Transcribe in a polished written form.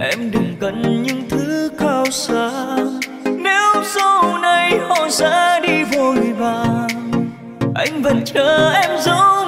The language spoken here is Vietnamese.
Em đừng cần những thứ cao xa, nếu sau này họ sẽ đi vội vàng, anh vẫn chờ em dấu